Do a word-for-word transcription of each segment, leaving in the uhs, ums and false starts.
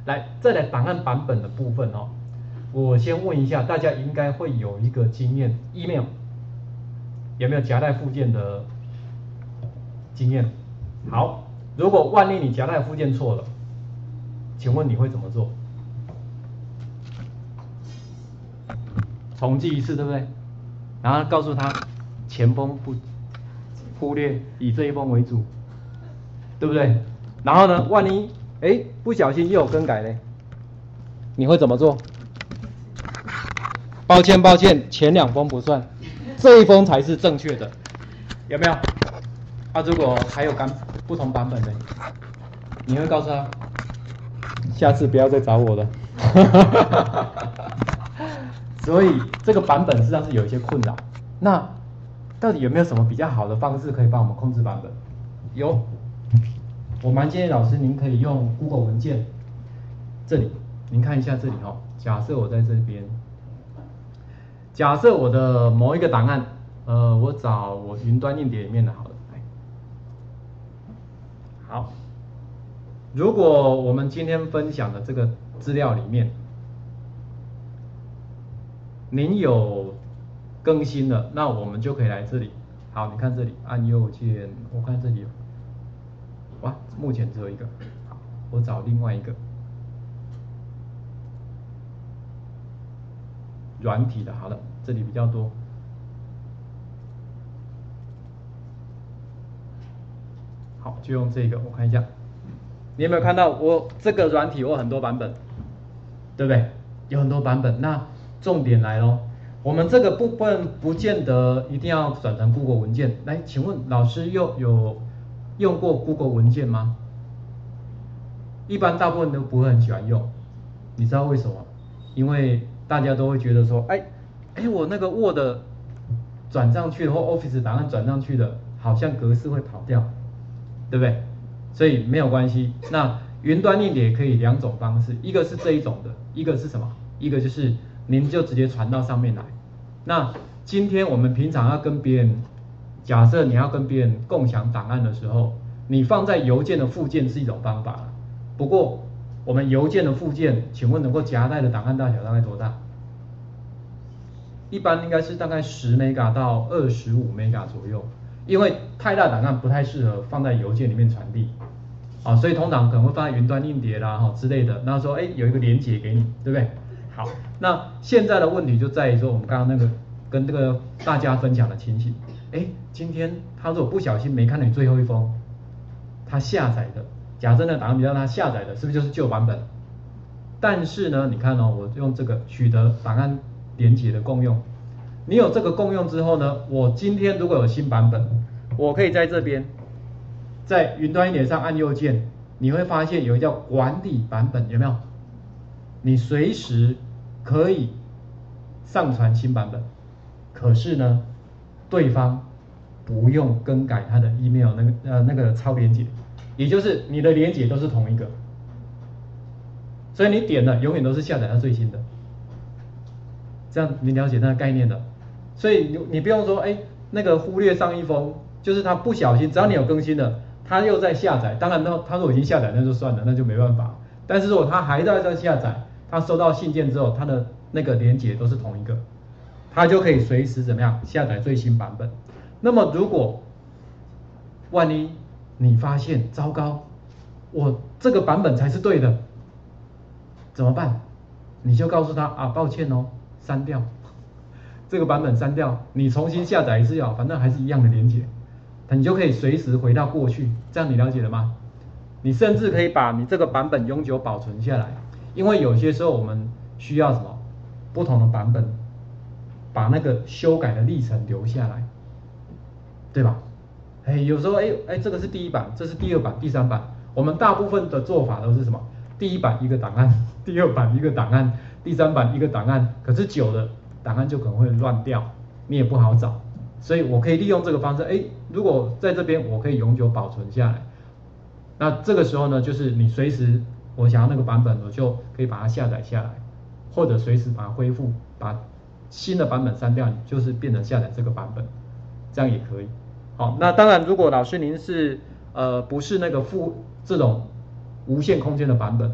来，再来档案版本的部分哦。我先问一下，大家应该会有一个经验 ，email 有没有夹带附件的经验？好，如果万一你夹带附件错了，请问你会怎么做？重寄一次，对不对？然后告诉他前封不忽略，以这一封为主，对不对？然后呢，万一哎不小心又有更改嘞，你会怎么做？抱歉抱歉，前两封不算，这一封才是正确的，有没有？啊，如果还有版不同版本的，你会告诉他，下次不要再找我了。所以这个版本实际上是有一些困扰。那到底有没有什么比较好的方式可以帮我们控制版本？有，我蛮建议老师您可以用 Google 文件，这里您看一下这里哦。假设我在这边，假设我的某一个档案，呃，我找我云端硬碟里面的好了。好，如果我们今天分享的这个资料里面，您有更新了，那我们就可以来这里。好，你看这里按右键，我看这里，哇，目前只有一个。好，我找另外一个软体的。好了，这里比较多。好，就用这个，我看一下，你有没有看到我这个软体我有很多版本，对不对？有很多版本。那重点来咯，我们这个部分不见得一定要转成 Google 文件。来，请问老师有有用过 Google 文件吗？一般大部分都不会很喜欢用，你知道为什么？因为大家都会觉得说，哎哎，我那个 Word 转上去的或 Office 档案转上去的，好像格式会跑掉，对不对？所以没有关系。那云端硬碟可以两种方式，一个是这一种的，一个是什么？一个就是您就直接传到上面来。那今天我们平常要跟别人，假设你要跟别人共享档案的时候，你放在邮件的附件是一种方法。不过我们邮件的附件，请问能够夹带的档案大小大概多大？一般应该是大概十 mega 到二十五 mega 左右，因为太大档案不太适合放在邮件里面传递。啊，所以通常可能会放在云端硬碟啦，哈之类的。那说，哎，有一个连结给你，对不对？好，那现在的问题就在于说，我们刚刚那个跟这个大家分享的情形，哎，今天他如果不小心没看到你最后一封，他下载的，假设那个档案比较他下载的，是不是就是旧版本？但是呢，你看哦，我用这个取得档案连结的共用，你有这个共用之后呢，我今天如果有新版本，我可以在这边。在云端硬碟上按右键，你会发现有一个叫管理版本，有没有？你随时可以上传新版本，可是呢，对方不用更改他的 email 那个呃那个超连结，也就是你的连结都是同一个，所以你点了永远都是下载到最新的，这样你了解那个概念的，所以你你不用说哎那个忽略上一封，就是他不小心，只要你有更新了。他又在下载，当然呢，他如果已经下载那就算了，那就没办法。但是如果他还在在下载，他收到信件之后，他的那个连结都是同一个，他就可以随时怎么样下载最新版本。那么如果万一你发现糟糕，我这个版本才是对的，怎么办？你就告诉他啊，抱歉哦，删掉这个版本，删掉，你重新下载一次就好，反正还是一样的连结。你就可以随时回到过去，这样你了解了吗？你甚至可以把你这个版本永久保存下来，因为有些时候我们需要什么不同的版本，把那个修改的历程留下来，对吧？哎，有时候哎哎，这个是第一版，这是第二版、第三版，我们大部分的做法都是什么？第一版一个档案，第二版一个档案，第三版一个档案，可是久了档案就可能会乱掉，你也不好找。所以我可以利用这个方式，哎，如果在这边我可以永久保存下来，那这个时候呢，就是你随时我想要那个版本，我就可以把它下载下来，或者随时把它恢复，把新的版本删掉，就是变成下载这个版本，这样也可以。好，那当然，如果老师您是呃不是那个附这种无限空间的版本，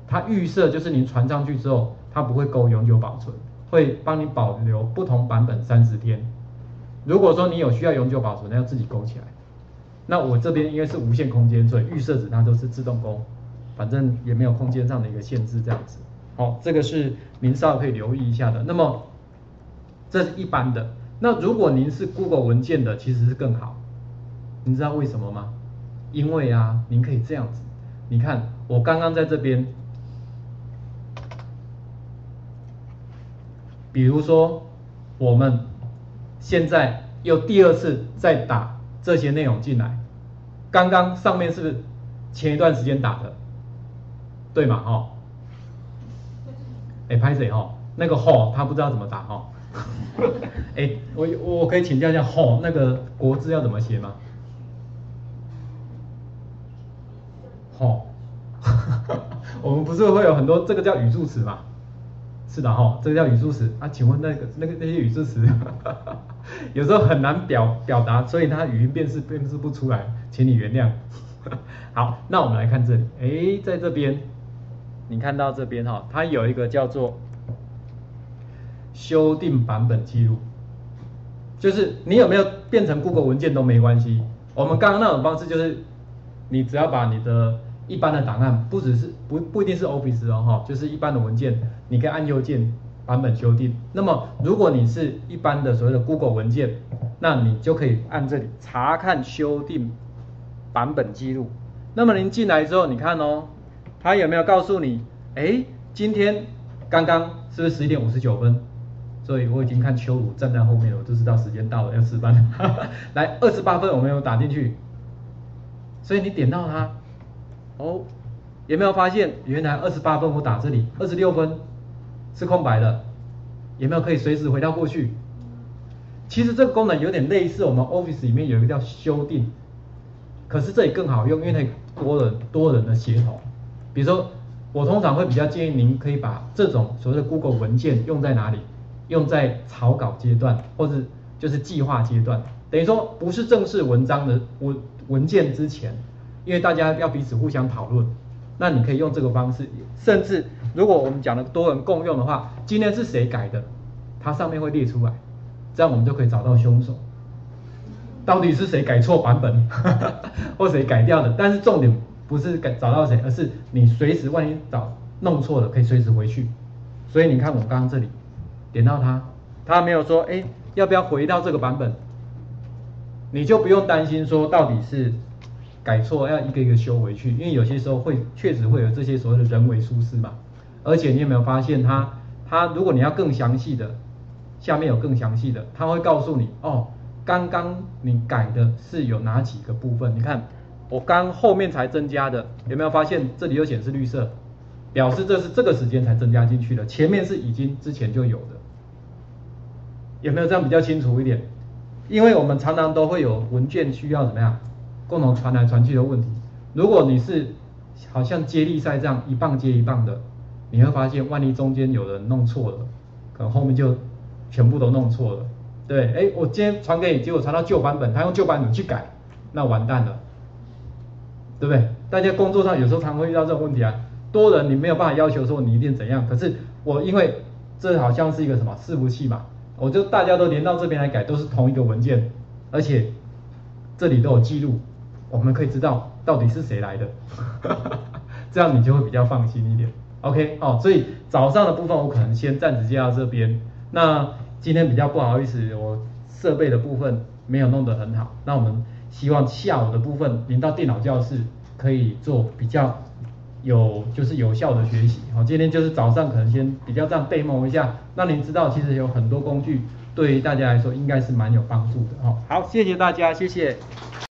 它预设就是您传上去之后，它不会勾永久保存，会帮你保留不同版本三十天。如果说你有需要永久保存，那要自己勾起来。那我这边因为是无限空间，所以预设值它都是自动勾，反正也没有空间上的一个限制这样子。好，这个是您稍微可以留意一下的。那么这是一般的。那如果您是 Google 文件的，其实是更好。你知道为什么吗？因为啊，您可以这样子，你看我刚刚在这边，比如说我们现在又第二次再打这些内容进来，刚刚上面是不是前一段时间打的，对嘛？哈、哦，哎，拍谁哈？那个吼他不知道怎么打哈。哎，我我可以请教一下吼那个国字要怎么写吗？吼，我们不是会有很多这个叫语助词嘛？是的哈，这个叫语助词啊。请问那个那个那些语助词，有时候很难表表达，所以它语音辨识辨识不出来，请你原谅。好，那我们来看这里，哎，在这边，你看到这边哈，它有一个叫做修订版本记录，就是你有没有变成 Google 文件都没关系。我们刚刚那种方式就是，你只要把你的一般的档案，不只是不不一定是 Office 哦哈，就是一般的文件，你可以按右键版本修订。那么如果你是一般的所谓的 Google 文件，那你就可以按这里查看修订版本记录。那么您进来之后，你看哦，它有没有告诉你，哎，今天刚刚是不是十一点五十九分？所以我已经看秋鲁站在后面了，我就知道时间到了要吃饭了。来，二十八分我没有打进去，所以你点到它，哦，有没有发现原来二十八分我打这里，二十六分是空白的，有没有可以随时回到过去？其实这个功能有点类似我们 Office 里面有一个叫修订，可是这里更好用，因为它多人多人的协同。比如说，我通常会比较建议您可以把这种所谓的 Google 文件用在哪里？用在草稿阶段，或是就是计划阶段，等于说不是正式文章的文文件之前，因为大家要彼此互相讨论，那你可以用这个方式，甚至如果我们讲的多人共用的话，今天是谁改的，它上面会列出来，这样我们就可以找到凶手，到底是谁改错版本，或谁改掉的，但是重点不是改找到谁，而是你随时万一找弄错了，可以随时回去，所以你看我刚刚这里。点到它，它没有说，哎，要不要回到这个版本？你就不用担心说到底是改错，要一个一个修回去，因为有些时候会确实会有这些所谓的人为疏失嘛。而且你有没有发现它，它如果你要更详细的，下面有更详细的，它会告诉你，哦，刚刚你改的是有哪几个部分？你看，我刚后面才增加的，有没有发现这里有显示绿色？表示这是这个时间才增加进去的，前面是已经之前就有的。有没有这样比较清楚一点？因为我们常常都会有文件需要怎么样共同传来传去的问题。如果你是好像接力赛这样一棒接一棒的，你会发现万一中间有人弄错了，可能后面就全部都弄错了。对，哎，我今天传给你，结果传到旧版本，他用旧版本去改，那完蛋了，对不对？大家工作上有时候常会遇到这种问题啊。多人你没有办法要求说你一定怎样，可是我因为这好像是一个什么伺服器嘛。我就大家都连到这边来改，都是同一个文件，而且这里都有记录，我们可以知道到底是谁来的，这样你就会比较放心一点。OK， 哦，所以早上的部分我可能先暂时接到这边。那今天比较不好意思，我设备的部分没有弄得很好，那我们希望下午的部分您到电脑教室可以做比较。有就是有效的学习，好，今天就是早上可能先比较这样demo一下，让您知道其实有很多工具对于大家来说应该是蛮有帮助的，好，谢谢大家，谢谢。